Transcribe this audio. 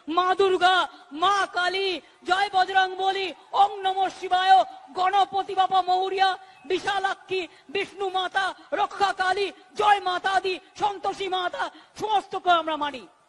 মা দুর্গা, মা কালী, জয় বজরং বলি, ওং নমঃ শিবায়, গণপতি বাবা মৌরিয়া, বিশালাক্ষী, বিষ্ণু মাতা, রক্ষা কালী, জয় মাতা দি, সন্তোষী মাতা, সমস্তকে আমরা মানি।